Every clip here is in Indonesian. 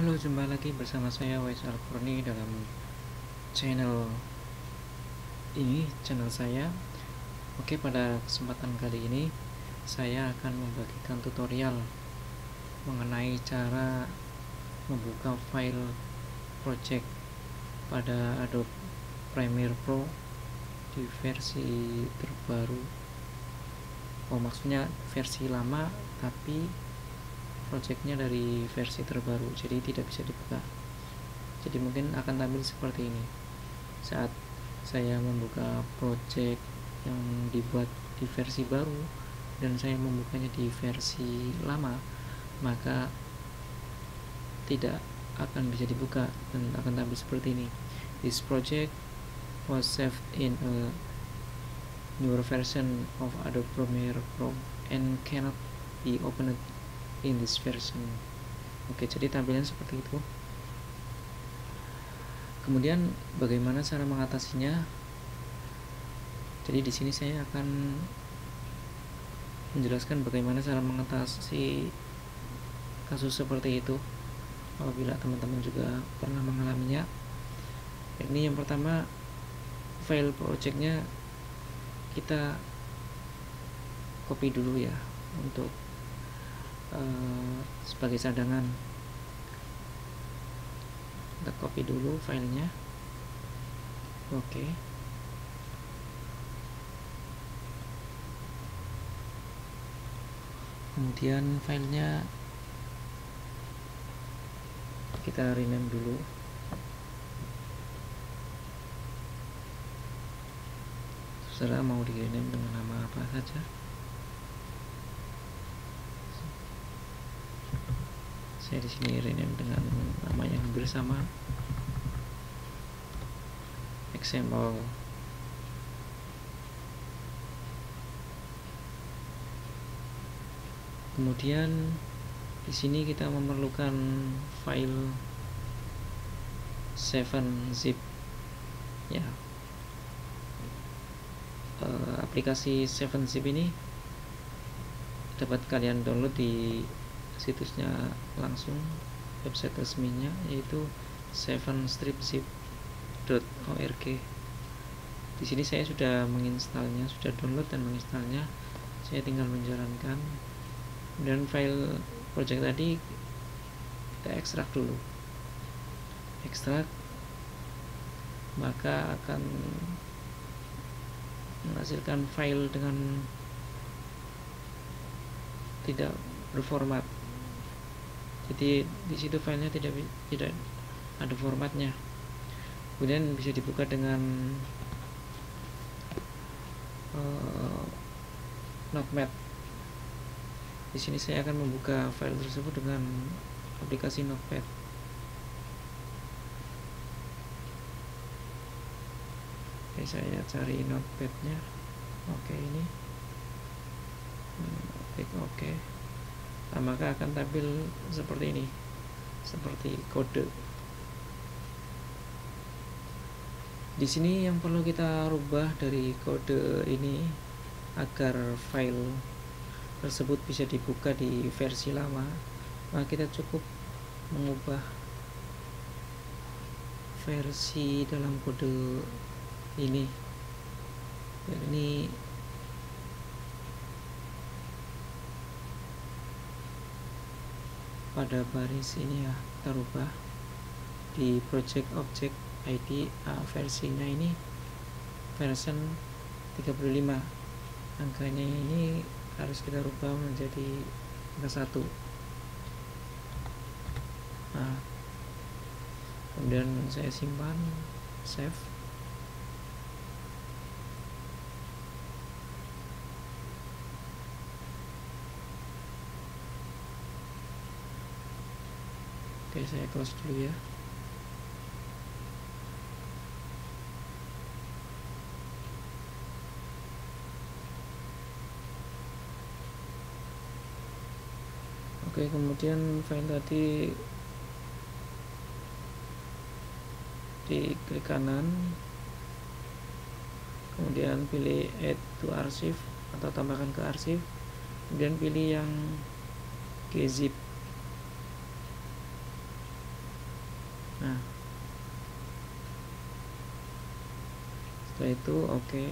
Halo, jumpa lagi bersama saya Wais Alfurni dalam channel channel saya. Oke, pada kesempatan kali ini saya akan membagikan tutorial mengenai cara membuka file project pada Adobe Premiere Pro di versi terbaru. Maksudnya versi lama tapi projectnya dari versi terbaru, jadi tidak bisa dibuka. Jadi mungkin akan tampil seperti ini saat saya membuka project yang dibuat di versi baru dan saya membukanya di versi lama, maka tidak akan bisa dibuka dan akan tampil seperti ini. This project was saved in a newer version of Adobe Premiere Pro and cannot be opened in this version. Oke, jadi tampilan seperti itu. Kemudian bagaimana cara mengatasinya? Jadi di sini saya akan menjelaskan bagaimana cara mengatasi kasus seperti itu apabila teman-teman juga pernah mengalaminya. Ini yang pertama, file projectnya kita copy dulu ya untuk sebagai cadangan. Kita copy dulu filenya. Oke. Kemudian filenya kita rename dulu. Terserah mau di rename dengan nama apa saja. Saya di sini rename dengan nama yang hampir sama, example. Kemudian di sini kita memerlukan file 7-zip ya. Aplikasi 7-zip ini dapat kalian download di situsnya langsung, website resminya, yaitu 7stripzip.org. Di sini saya sudah menginstalnya, sudah download dan menginstalnya. Saya tinggal menjalankan. Dan file project tadi kita ekstrak dulu. Ekstrak, maka akan menghasilkan file dengan tidak berformat. Jadi di situ filenya tidak ada formatnya. Kemudian bisa dibuka dengan Notepad. Di sini saya akan membuka file tersebut dengan aplikasi Notepad. Oke, saya cari Notepadnya. Oke, ini. Klik OK. Nah, maka akan tampil seperti ini, seperti kode. Di sini yang perlu kita rubah dari kode ini agar file tersebut bisa dibuka di versi lama, maka kita cukup mengubah versi dalam kode ini. Ini pada baris ini ya, kita rubah di project object ID versinya ini version 35, angkanya ini harus kita rubah menjadi angka 1. Nah, kemudian saya simpan, save. Oke, saya close dulu ya. Oke, kemudian file tadi di klik kanan, kemudian pilih add to archive atau tambahkan ke arsip, kemudian pilih yang gzip. Nah, setelah itu oke.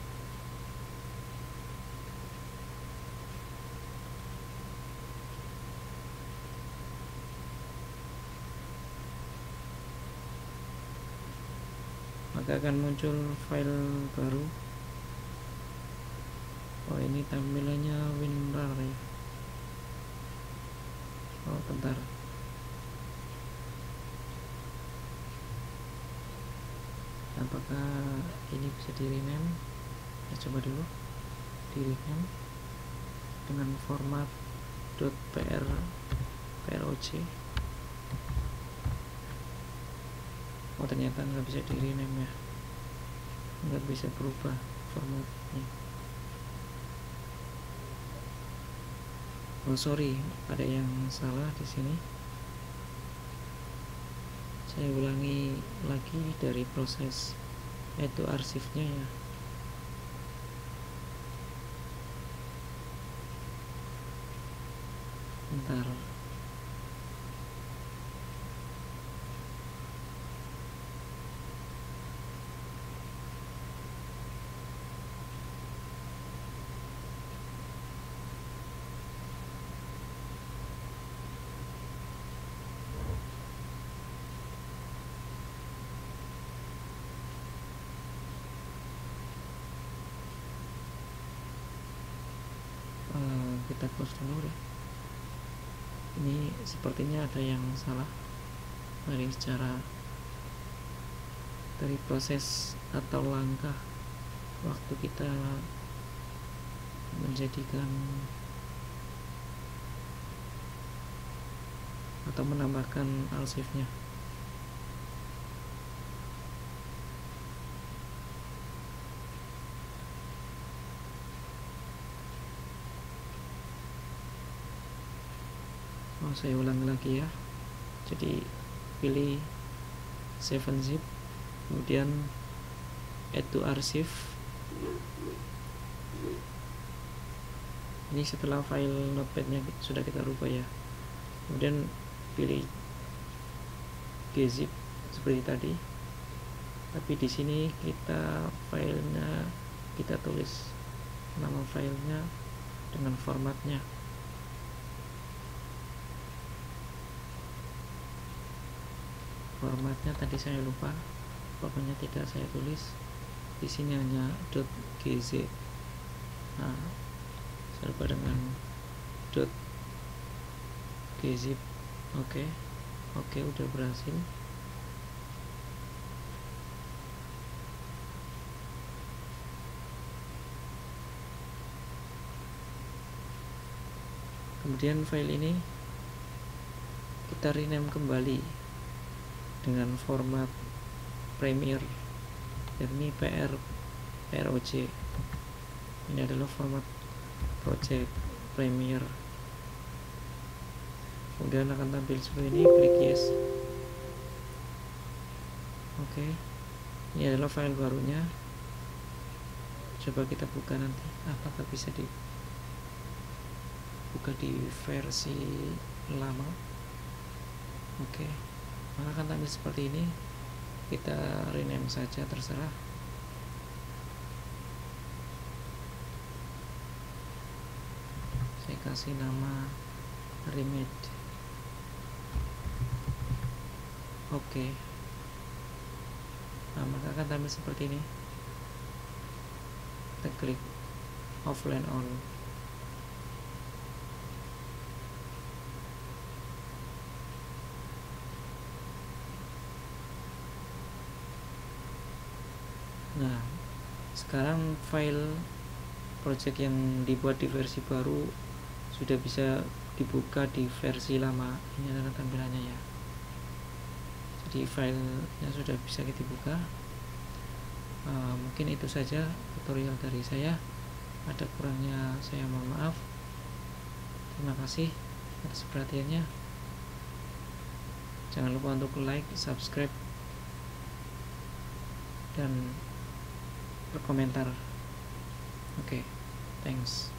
Maka akan muncul file baru. Oh, ini tampilannya WinRAR ya. Oh, bentar. Apakah ini bisa di rename? Kita coba dulu di rename dengan format .proc. Oh, ternyata nggak bisa di rename ya, nggak bisa berubah formatnya. Oh sorry, ada yang salah di sini. Saya ulangi lagi dari proses itu arsipnya ya. Bentar. Kita close dulu deh. Ini sepertinya ada yang salah dari proses atau langkah waktu kita menjadikan atau menambahkan arsipnya. Oh, saya ulang lagi ya. Jadi pilih 7-zip, kemudian add to archive. Ini setelah file notepadnya sudah kita rubah ya. Kemudian pilih gzip seperti tadi. Tapi di sini filenya kita tulis nama filenya dengan formatnya. Formatnya tadi saya lupa, pokoknya tidak saya tulis. Di sini hanya .gz. Nah, saya lupa dengan .gzip. Oke, udah berhasil. Kemudian file ini kita rename kembali dengan format Premiere, dan ini PROC. Ini adalah format project Premiere. Kemudian akan tampil seperti ini, klik yes. Oke, ini adalah file barunya. Coba kita buka nanti, apakah bisa dibuka di versi lama. Oke, maka akan tampil seperti ini. Kita rename saja, terserah. Saya kasih nama remade. Oke. Nah, maka akan tampil seperti ini. Kita klik offline on. Nah, sekarang file project yang dibuat di versi baru sudah bisa dibuka di versi lama. Ini adalah tampilannya ya. Jadi filenya sudah bisa kita buka. Mungkin itu saja tutorial dari saya. Ada kurangnya saya mohon maaf. Terima kasih atas perhatiannya. Jangan lupa untuk like, subscribe, dan berkomentar. Oke, thanks.